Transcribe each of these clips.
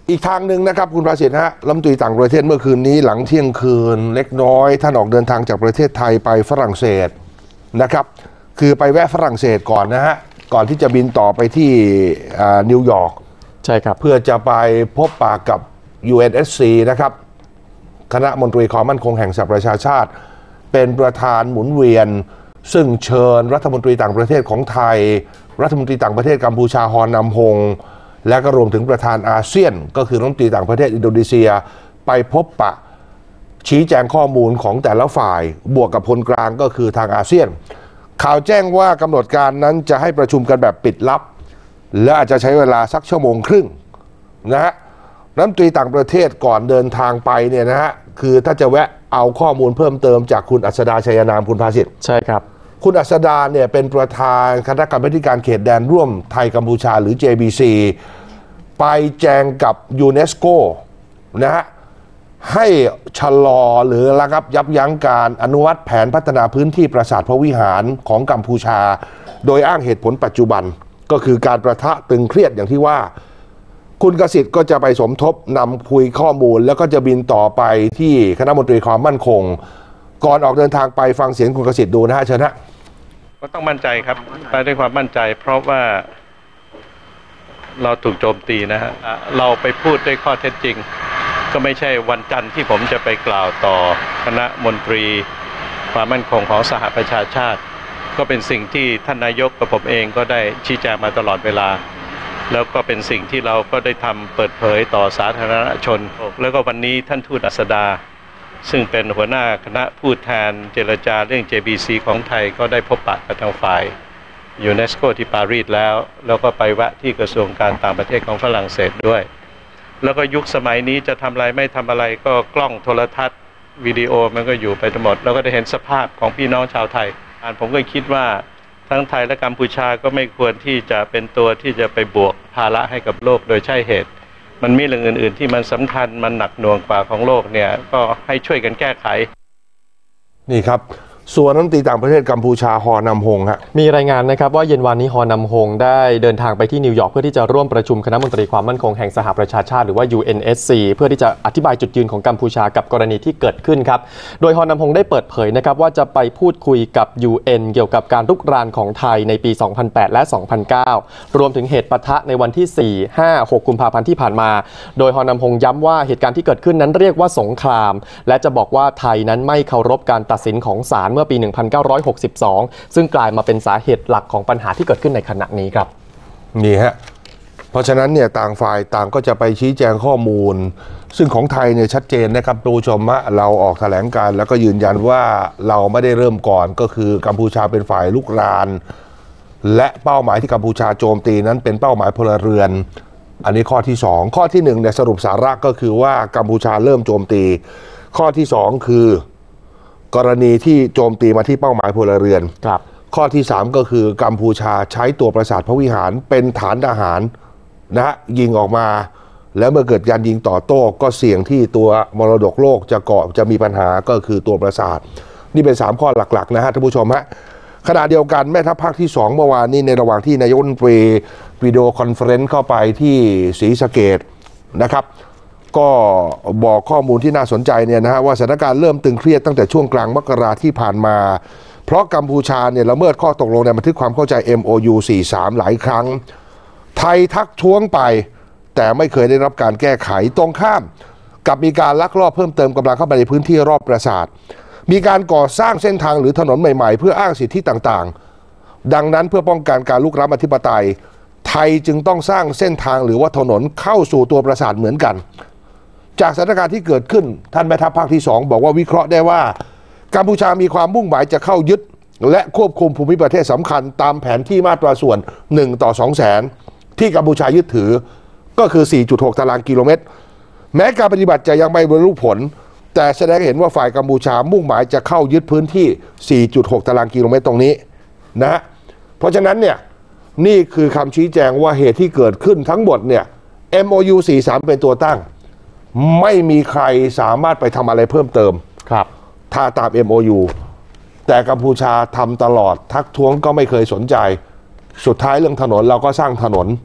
อีกทางหนึ่งนะครับคุณประสิทธิ์ฮะรัฐมนตรีต่างประเทศเมื่อคืนนี้หลังเที่ยงคืนเล็กน้อยท่านออกเดินทางจากประเทศไทยไปฝรั่งเศสนะครับคือไปแวะฝรั่งเศสก่อนนะฮะก่อนที่จะบินต่อไปที่นิวยอร์กใช่ครับเพื่อจะไปพบปะกับ UNSC นะครับคณะมนตรีความมั่นคงแห่งสหประชาชาติเป็นประธานหมุนเวียนซึ่งเชิญรัฐมนตรีต่างประเทศของไทยรัฐมนตรีต่างประเทศกัมพูชาฮอนนำฮงและก็รวมถึงประธานอาเซียนก็คือรัฐมนตรีต่างประเทศอินโดนีเซียไปพบปะชี้แจงข้อมูลของแต่ละฝ่ายบวกกับคนกลางก็คือทางอาเซียนข่าวแจ้งว่ากำหนดการนั้นจะให้ประชุมกันแบบปิดลับและอาจจะใช้เวลาสักชั่วโมงครึ่งนะฮะรัฐมนตรีต่างประเทศก่อนเดินทางไปเนี่ยนะฮะคือถ้าจะแวะเอาข้อมูลเพิ่มเติมจากคุณอัศดาชัยนามคุณภาสิทธิ์ใช่ครับคุณอัศดาเนี่ยเป็นประธานคณะกรรมาการเขตแดนร่วมไทยกัมพูชาหรือ JBC ไปแจงกับยูเนสโกนะฮะให้ชะลอหรือระงับยับยั้งการอนุมัติแผนพัฒนาพื้นที่ปราสาทพระวิหารของกัมพูชาโดยอ้างเหตุผลปัจจุบันก็คือการประทะตึงเครียดอย่างที่ว่าคุณกสิทธิ์ก็จะไปสมทบนำคุยข้อมูลแล้วก็จะบินต่อไปที่คณะมนตรีความมั่นคงก่อนออกเดินทางไปฟังเสียงคุณกสิทธิ์ดูนะฮะเชิญฮะก็ต้องมั่นใจครับไปด้วยความมั่นใจเพราะว่าเราถูกโจมตีนะฮะเราไปพูดด้วยข้อเท็จจริงก็ไม่ใช่วันจันทร์ที่ผมจะไปกล่าวต่อคณะมนตรีความมั่นคงของสหประชาชาติก็เป็นสิ่งที่ท่านนายกกับผมเองก็ได้ชี้แจงมาตลอดเวลาแล้วก็เป็นสิ่งที่เราก็ได้ทำเปิดเผยต่อสาธารณชนแล้วก็วันนี้ท่านทูตอัสดาซึ่งเป็นหัวหน้าคณะผู้แทนเจรจาเรื่อง JBC ของไทยก็ได้พบปะกับทางฝ่ายยูเนสโกที่ปารีสแล้วก็ไปแวะที่กระทรวงการต่างประเทศของฝรั่งเศสด้วยแล้วก็ยุคสมัยนี้จะทำอะไรไม่ทำอะไรก็กล้องโทรทัศน์วิดีโอมันก็อยู่ไปทั้งหมดแล้วก็ได้เห็นสภาพของพี่น้องชาวไทยผมก็คิดว่าทั้งไทยและกัมพูชาก็ไม่ควรที่จะเป็นตัวที่จะไปบวกภาระให้กับโลกโดยใช่เหตุมันมีเรื่องอื่นๆที่มันสำคัญมันหนักหน่วงกว่าของโลกเนี่ยก็ให้ช่วยกันแก้ไขนี่ครับส่วนรัฐมนตรีต่างประเทศกัมพูชาฮอนำฮงฮะมีรายงานนะครับว่าเย็นวันนี้ฮอนำฮงได้เดินทางไปที่นิวยอร์กเพื่อที่จะร่วมประชุมคณะมนตรีความมั่นคงแห่งสหประชาชาติหรือว่า UNSC เพื่อที่จะอธิบายจุดยืนของกัมพูชากับกรณีที่เกิดขึ้นครับโดยฮอนำฮงได้เปิดเผยนะครับว่าจะไปพูดคุยกับ UN เกี่ยวกับการรุกรานของไทยในปี 2008 และ 2009 รวมถึงเหตุปะทะในวันที่ 4, 5, 6 กุมภาพันธ์ที่ผ่านมาโดยฮอนำฮงย้ำว่าเหตุการณ์ที่เกิดขึ้นนั้นเรียกว่าสงครามและจะบอกว่าไทยนั้นไม่เคารพการตัดสินของศาลเมื่อปี 1962 ซึ่งกลายมาเป็นสาเหตุหลักของปัญหาที่เกิดขึ้นในขณะนี้ครับนี่ฮะเพราะฉะนั้นเนี่ยต่างฝ่ายต่างก็จะไปชี้แจงข้อมูลซึ่งของไทยเนี่ยชัดเจนนะครับผู้ชมว่าเราออกแถลงการแล้วก็ยืนยันว่าเราไม่ได้เริ่มก่อนก็คือกัมพูชาเป็นฝ่ายลุกรานและเป้าหมายที่กัมพูชาโจมตีนั้นเป็นเป้าหมายพลเรือนอันนี้ข้อที่2ข้อที่1เนี่ยสรุปสาระก็คือว่ากัมพูชาเริ่มโจมตีข้อที่2คือกรณีที่โจมตีมาที่เป้าหมายพลเรือนข้อที่3ก็คือกัมพูชาใช้ตัวปราสาทพระวิหารเป็นฐานทหารนะยิงออกมาแล้วเมื่อเกิดการยิงต่อโต้ก็เสี่ยงที่ตัวมรดกโลกจะมีปัญหาก็คือตัวปราสาทนี่เป็น3ข้อหลักๆนะฮะท่านผู้ชมฮะขณะเดียวกันแม่ทัพภาคที่2เมื่อวานนี้ในระหว่างที่นายกรัฐมนตรีวิดีโอคอนเฟอเรนซ์เข้าไปที่ศรีสะเกษนะครับก็บอกข้อมูลที่น่าสนใจเนี่ยนะฮะว่าสถานการณ์เริ่มตึงเครียดตั้งแต่ช่วงกลางมกราที่ผ่านมาเพราะกัมพูชาเนี่ยละเมิดข้อตกลงในบันทึกความเข้าใจ MOU 43 หลายครั้งไทยทักท้วงไปแต่ไม่เคยได้รับการแก้ไขตรงข้ามกับมีการลักลอบเพิ่มเติมกำลังเข้าไปในพื้นที่รอบปราสาทมีการก่อสร้างเส้นทางหรือถนนใหม่ๆเพื่ออ้างสิทธิต่างๆดังนั้นเพื่อป้องกันการลุกล้ำอธิปไตยไทยจึงต้องสร้างเส้นทางหรือว่าถนนเข้าสู่ตัวปราสาทเหมือนกันจากสถานการณ์ที่เกิดขึ้นท่านแม่ทัพภาคที่2บอกว่าวิเคราะห์ได้ว่ากัมพูชามีความมุ่งหมายจะเข้ายึดและควบคุมภูมิประเทศสำคัญตามแผนที่มาตราส่วน1 ต่อ 200,000ที่กัมพูชายึดถือก็คือ 4.6 ตารางกิโลเมตรแม้การปฏิบัติจะยังไม่บรรลุผลแต่แสดงเห็นว่าฝ่ายกัมพูชามุ่งหมายจะเข้ายึดพื้นที่ 4.6 ตารางกิโลเมตรตรงนี้นะฮะเพราะฉะนั้นเนี่ยนี่คือคำชี้แจงว่าเหตุที่เกิดขึ้นทั้งหมดเนี่ย MOU 43 เป็นตัวตั้งไม่มีใครสามารถไปทำอะไรเพิ่มเติมครับถ้าตาม MOU แต่กัมพูชาทำตลอดทักท้วงก็ไม่เคยสนใจสุดท้ายเรื่องถนนเราก็สร้างถนน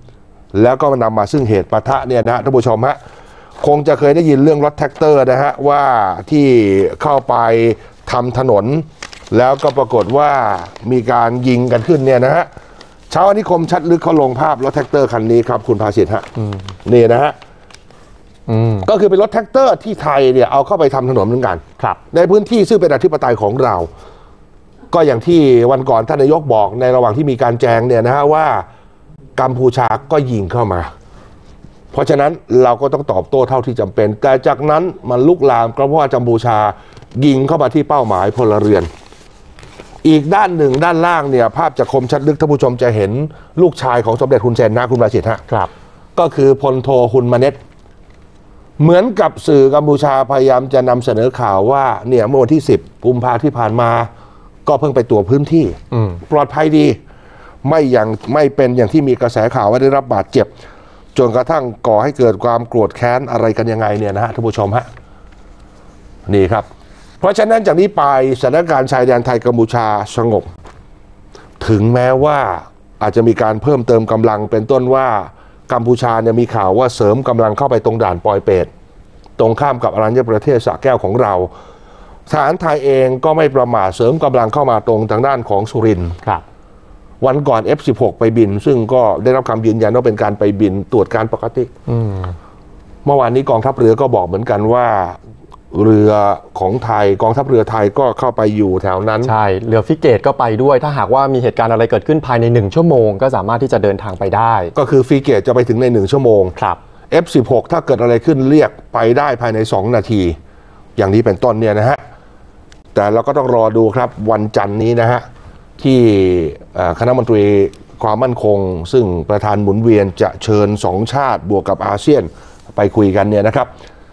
แล้วก็นำมาซึ่งเหตุปะทะเนี่ยนะฮะท่านผู้ชมฮะคงจะเคยได้ยินเรื่องรถแท็กเตอร์นะฮะว่าที่เข้าไปทำถนนแล้วก็ปรากฏว่ามีการยิงกันขึ้นเนี่ยนะฮะเช้าอานิคมชัดลึกเขาลงภาพรถแท็กเตอร์คันนี้ครับคุณภาสิทธิ์ฮะนี่นะฮะก็คือเป็นรถแท็กเตอร์ที่ไทยเนี่ยเอาเข้าไปทำถนนเหมือนกันในพื้นที่ซึ่งเป็นอธิปไตยของเราก็อย่างที่วันก่อนท่านนายกบอกในระหว่างที่มีการแจงเนี่ยนะฮะว่ากัมพูชาก็ยิงเข้ามาเพราะฉะนั้นเราก็ต้องตอบโต้เท่าที่จำเป็นแต่จากนั้นมันลุกลามเพราะว่ากัมพูชายิงเข้ามาที่เป้าหมายพลเรือนอีกด้านหนึ่งด้านล่างเนี่ยภาพจากคมชัดลึกท่านผู้ชมจะเห็นลูกชายของสมเด็จฮุนเซนนะคุณประสิทธิ์ฮะก็คือพลโทฮุนมาเน็ตเหมือนกับสื่อกัมพูชาพยายามจะนำเสนอข่าวว่าเนี่ยเมื่อวันที่10 กุมภาพันธ์ที่ผ่านมาก็เพิ่งไปตรวจพื้นที่ปลอดภัยดีไม่เป็นอย่างที่มีกระแสข่าวว่าได้รับบาดเจ็บจนกระทั่งก่อให้เกิดความโกรธแค้นอะไรกันยังไงเนี่ยนะฮะท่านผู้ชมฮะนี่ครับเพราะฉะนั้นจากนี้ไปสถานการณ์ชายแดนไทยกัมพูชาสงบถึงแม้ว่าอาจจะมีการเพิ่มเติมกำลังเป็นต้นว่ากัมพูชาเนี่ยมีข่าวว่าเสริมกำลังเข้าไปตรงด่านปอยเปตตรงข้ามกับอรัญญประเทศสระแก้วของเราทหารไทยเองก็ไม่ประมาทเสริมกำลังเข้ามาตรงทางด้านของสุรินทร์วันก่อน F16 ไปบินซึ่งก็ได้รับคำยืนยันว่าเป็นการไปบินตรวจการปกติเมื่อวานนี้กองทัพเรือก็บอกเหมือนกันว่าเรือของไทยกองทัพเรือไทยก็เข้าไปอยู่แถวนั้นใช่เรือฟริเกตก็ไปด้วยถ้าหากว่ามีเหตุการณ์อะไรเกิดขึ้นภายใน1 ชั่วโมงก็สามารถที่จะเดินทางไปได้ก็คือฟริเกตจะไปถึงใน1 ชั่วโมงF16 ถ้าเกิดอะไรขึ้นเรียกไปได้ภายใน2 นาทีอย่างนี้เป็นต้นเนี่ยนะฮะแต่เราก็ต้องรอดูครับวันจันทร์นี้นะฮะที่คณะมนตรีความมั่นคงซึ่งประธานหมุนเวียนจะเชิญ2 ชาติบวกกับอาเซียนไปคุยกันเนี่ยนะครับ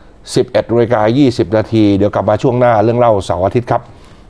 11:20 น.เดี๋ยวกลับมาช่วงหน้าเรื่องเล่าเสาร์อาทิตย์ครับ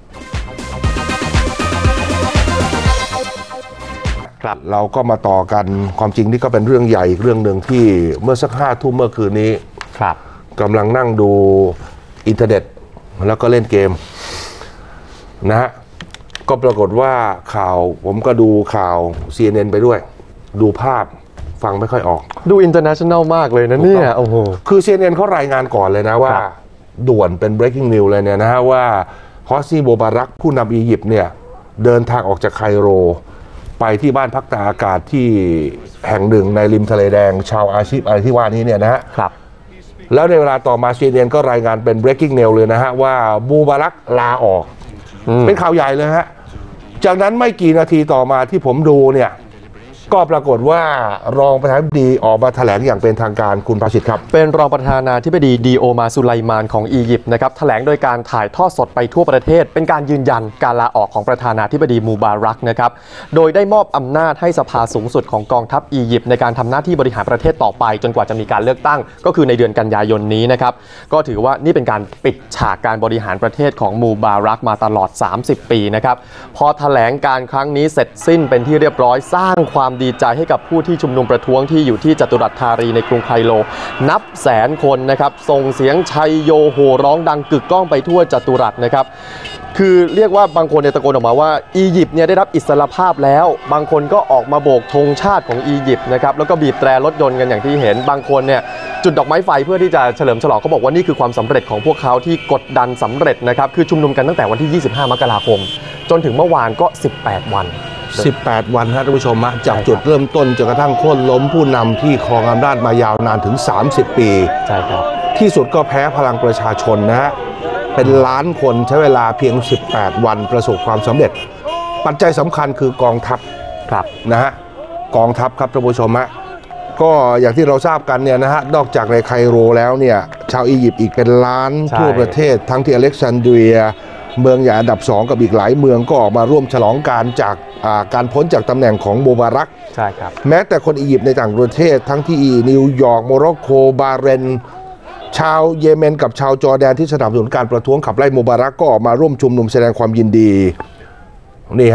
เราก็มาต่อกันความจริงนี่ก็เป็นเรื่องใหญ่อีกเรื่องหนึ่งที่เมื่อสัก5 ทุ่มเมื่อคืนนี้กำลังนั่งดูอินเทอร์เน็ตแล้วก็เล่นเกมนะฮะก็ปรากฏว่าข่าวผมก็ดูข่าว CNN ไปด้วยดูภาพฟังไม่ค่อยออกดูอินเตอร์เนชั่นแนลมากเลยนะเนี่ยโอ้โหคือ CNN เขารายงานก่อนเลยนะว่าด่วนเป็น breaking news เลยเนี่ยนะฮะว่าฮอสนี โมบารักผู้นำอียิปต์เนี่ยเดินทางออกจากไคโรไปที่บ้านพักตากอากาศที่แห่งหนึ่งในริมทะเลแดงชาวอาชีพอะไรที่ว่านี้เนี่ยนะฮะแล้วในเวลาต่อมา CNN ก็รายงานเป็น breaking news เลยนะฮะว่าโมบารักลาออกเป็นข่าวใหญ่เลยฮะจากนั้นไม่กี่นาทีต่อมาที่ผมดูเนี่ยก็ปรากฏว่ารองประธานาธิบดีออกมาแถลงอย่างเป็นทางการคุณประสิทธิ์ครับเป็นรองประธานาธิบดีดีโอมาสุไลมานของอียิปต์นะครับแถลงโดยการถ่ายทอดสดไปทั่วประเทศเป็นการยืนยันการลาออกของประธานาธิบดีมูบารักนะครับโดยได้มอบอำนาจให้สภาสูงสุดของกองทัพอียิปต์ในการทำหน้าที่บริหารประเทศต่อไปจนกว่าจะมีการเลือกตั้งก็คือในเดือนกันยายนนี้นะครับก็ถือว่านี่เป็นการปิดฉากการบริหารประเทศของมูบารักมาตลอด30 ปีนะครับพอแถลงการครั้งนี้เสร็จสิ้นเป็นที่เรียบร้อยสร้างความดีใจให้กับผู้ที่ชุมนุมประท้วงที่อยู่ที่จัตุรัสธารีในกรุงไคโรนับแสนคนนะครับส่งเสียงชัยโยโห่ร้องดังกึกก้องไปทั่วจัตุรัสนะครับคือเรียกว่าบางคนเนี่ยตะโกนออกมาว่าอียิปต์เนี่ยได้รับอิสรภาพแล้วบางคนก็ออกมาโบกธงชาติของอียิปต์นะครับแล้วก็บีบแตรรถยนต์กันอย่างที่เห็นบางคนเนี่ยจุดดอกไม้ไฟเพื่อที่จะเฉลิมฉลองเขาบอกว่านี่คือความสำเร็จของพวกเขาที่กดดันสำเร็จนะครับคือชุมนุมกันตั้งแต่วันที่25 มกราคมจนถึงเมื่อวานก็18 วันครับท่านผู้ชมจากจุดเริ่มต้นจนกระทั่งโค่นล้มผู้นำที่ครองอำนาจมายาวนานถึง30 ปีใช่ครับที่สุดก็แพ้พลังประชาชนนะฮะเป็นล้านคนใช้เวลาเพียง18 วันประสบความสำเร็จปัจจัยสำคัญคือกองทัพนะฮะกองทัพครับท่านผู้ชมฮะก็อย่างที่เราทราบกันเนี่ยนะฮะนอกจากในไคโรแล้วเนี่ยชาวอียิปต์อีกเป็นล้านทั่วประเทศทั้งที่อเล็กซานเดรียเมืองใหญ่อันดับ2กับอีกหลายเมืองก็ออกมาร่วมฉลองการพ้นจากตำแหน่งของมูบารักใช่ครับแม้แต่คนอียิปต์ในต่างประเทศทั้งที่นิวยอร์กโมร็อกโกบาห์เรนชาวเยเมนกับชาวจอร์แดนที่สนับสนุนการประท้วงขับไล่มูบารักก็ออกมาร่วมชุมนุมแสดงความยินดีนี่ฮะ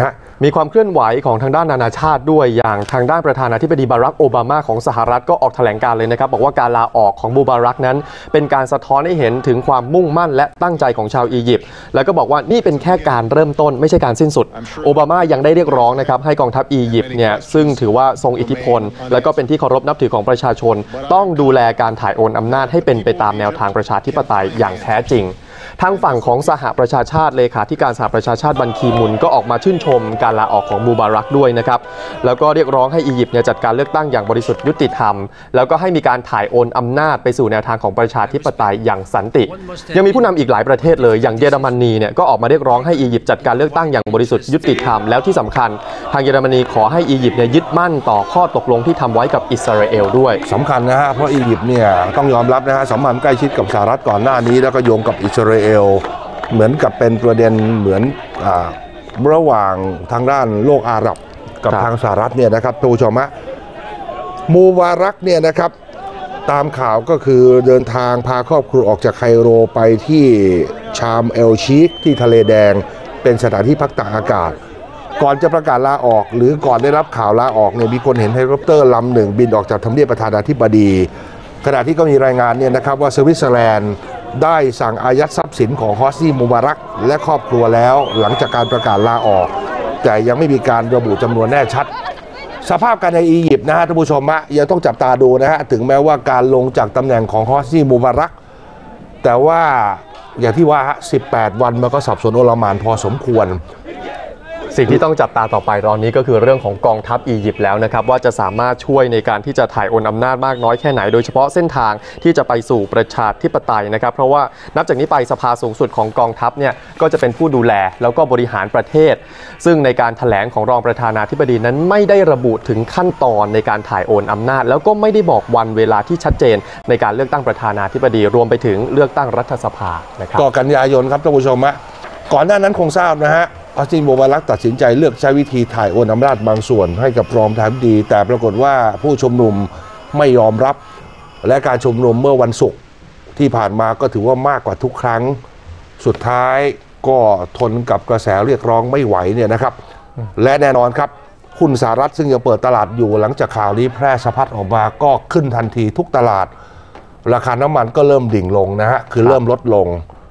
มีความเคลื่อนไหวของทางด้านนานาชาติด้วยอย่างทางด้านประธานาธิบดีบารักโอบามาของสหรัฐก็ออกแถลงการเลยนะครับบอกว่าการลาออกของมูบารักนั้นเป็นการสะท้อนให้เห็นถึงความมุ่งมั่นและตั้งใจของชาวอียิปต์แล้วก็บอกว่านี่เป็นแค่การเริ่มต้นไม่ใช่การสิ้นสุดโอบามายังได้เรียกร้องนะครับให้กองทัพอียิปต์เนี่ยซึ่งถือว่าทรงอิทธิพลและก็เป็นที่เคารพนับถือของประชาชนต้องดูแลการถ่ายโอนอำนาจให้เป็นไปตามแนวทางประชาธิปไตยอย่างแท้จริงทางฝั่งของสหประชาชาติเลขาธิการสหประชาชาติบันคีมุนก็ออกมาชื่นชมการลาออกของมูบารักด้วยนะครับแล้วก็เรียกร้องให้อียิปต์จัดการเลือกตั้งอย่างบริสุทธิ์ยุติธรรมแล้วก็ให้มีการถ่ายโอนอำนาจไปสู่แนวทางของประชาธิปไตยอย่างสันติยังมีผู้นำอีกหลายประเทศเลยอย่างเยอรมนีเนี่ยก็ออกมาเรียกร้องให้อียิปต์จัดการเลือกตั้งอย่างบริสุทธิ์ยุติธรรมแล้วที่สำคัญทางเยอรมนีขอให้อียิปต์ยึดมั่นต่อข้อตกลงที่ทำไว้กับอิสราเอลด้วยสำคัญนะฮะเพราะอียิปต์เนี่ยต้องยอมรับนะฮะสัมพันธ์ใกล้ชิดกับสหรัฐก่อนหน้านี้แล้วก็โยงกับอิสราเอลเหมือนกับเป็นประเด็นเหมือนระหว่างทางด้านโลกอาหรับกับทางสหรัฐเนี่ยนะครับท่านผู้ชมฮะมูบารักเนี่ยนะครับตามข่าวก็คือเดินทางพาครอบครัวออกจากไคโรไปที่ชามเอลชีคที่ทะเลแดงเป็นสถานที่พักตากอากาศก่อนจะประกาศลาออกหรือก่อนได้รับข่าวลาออกเนี่ยมีคนเห็นเฮลิคอปเตอร์ลำหนึ่งบินออกจากทำเนียบประธานาธิบดีขณะที่ก็มีรายงานเนี่ยนะครับว่าสวิตเซอร์แลนด์ได้สั่งอายัดทรัพย์สินของฮอสนีมูบารักและครอบครัวแล้วหลังจากการประกาศลาออกแต่ยังไม่มีการระบุจำนวนแน่ชัดสภาพการในอียิปต์นะฮะท่านผู้ชมยังต้องจับตาดูนะฮะถึงแม้ว่าการลงจากตำแหน่งของฮอสนีมูบารักแต่ว่าอย่างที่ว่า18 วันมันก็สับสนโอลหม่านพอสมควรสิ่งที่ต้องจับตาต่อไปตอนนี้ก็คือเรื่องของกองทัพอียิปต์แล้วนะครับว่าจะสามารถช่วยในการที่จะถ่ายโอนอำนาจมากน้อยแค่ไหนโดยเฉพาะเส้นทางที่จะไปสู่ประชาธิปไตยนะครับเพราะว่านับจากนี้ไปสภาสูงสุดของกองทัพเนี่ยก็จะเป็นผู้ดูแลแล้วก็บริหารประเทศซึ่งในการแถลงของรองประธานาธิบดีนั้นไม่ได้ระบุถึงขั้นตอนในการถ่ายโอนอำนาจแล้วก็ไม่ได้บอกวันเวลาที่ชัดเจนในการเลือกตั้งประธานาธิบดีรวมไปถึงเลือกตั้งรัฐสภานะครับก็กันยายนครับท่านผู้ชมก่อนหน้านั้นคงทราบนะฮะฮอสนีมูบารักตัดสินใจเลือกใช้วิธีถ่ายโอนอำนาจบางส่วนให้กับรองประธานาธิบดีแต่ปรากฏว่าผู้ชุมนุมไม่ยอมรับและการชุมนุมเมื่อวันศุกร์ที่ผ่านมาก็ถือว่ามากกว่าทุกครั้งสุดท้ายก็ทนกับกระแสเรียกร้องไม่ไหวเนี่ยนะครับและแน่นอนครับหุ้นสหรัฐซึ่งยังเปิดตลาดอยู่หลังจากข่าวนี้แพร่สะพัดออกมาก็ขึ้นทันทีทุกตลาดราคาน้ำมันก็เริ่มดิ่งลงนะฮะคือเริ่มลดลง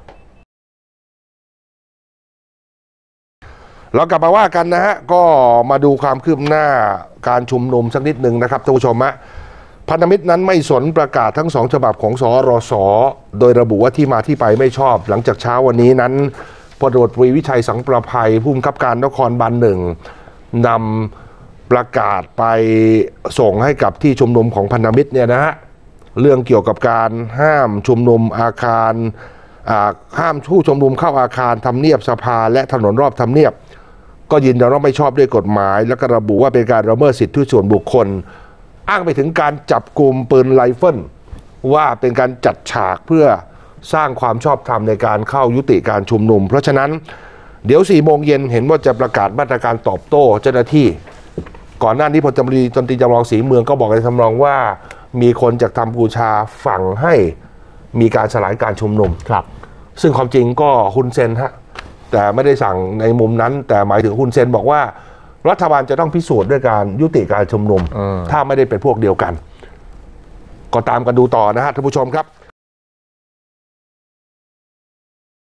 เรากลับมาว่ากันนะฮะก็มาดูความคืบหน้าการชุมนุมสักนิดหนึ่งนะครับท่านผู้ชมพันธมิตรนั้นไม่สนประกาศทั้ง2ฉบับของสรสโดยระบุว่าที่มาที่ไปไม่ชอบหลังจากเช้าวันนี้นั้นพลตำรวจตรีวิชัยสังประภัยผู้บังคับการนครบาล1นำประกาศไปส่งให้กับที่ชุมนุมของพันธมิตรเนี่ยนะฮะเรื่องเกี่ยวกับการห้ามชุมนุมอาคารห้ามผู้ชุมนุมเข้าอาคารทำเนียบสภาและถนนรอบทำเนียบก็ยืนยันว่าไม่ชอบด้วยกฎหมายและก็ระบุว่าเป็นการละเมิดสิทธิส่วนบุคคลอ้างไปถึงการจับกลุ่มปืนไรเฟิลว่าเป็นการจัดฉากเพื่อสร้างความชอบธรรมในการเข้ายุติการชุมนุมเพราะฉะนั้นเดี๋ยว4 โมงเย็นเห็นว่าจะประกาศมาตรการตอบโต้เจ้าหน้าที่ก่อนหน้านี้พลตำรวจตรีจำลองศรีเมืองก็บอกในทำนองว่ามีคนจากกัมพูชาสั่งให้มีการสลายการชุมนุมครับซึ่งความจริงก็ฮุนเซนแต่ไม่ได้สั่งในมุมนั้นแต่หมายถึงฮุนเซนบอกว่ารัฐบาลจะต้องพิสูจน์ด้วยการยุติการชุมนุมถ้าไม่ได้เป็นพวกเดียวกันก็ตามกันดูต่อนะฮะท่านผู้ชมครับ